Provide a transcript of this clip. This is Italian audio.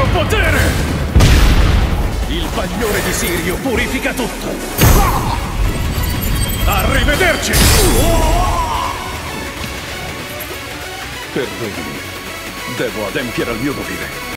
potere! Il bagliore di Sirio purifica tutto! Arrivederci! Perdonami, devo adempiere al mio dovere.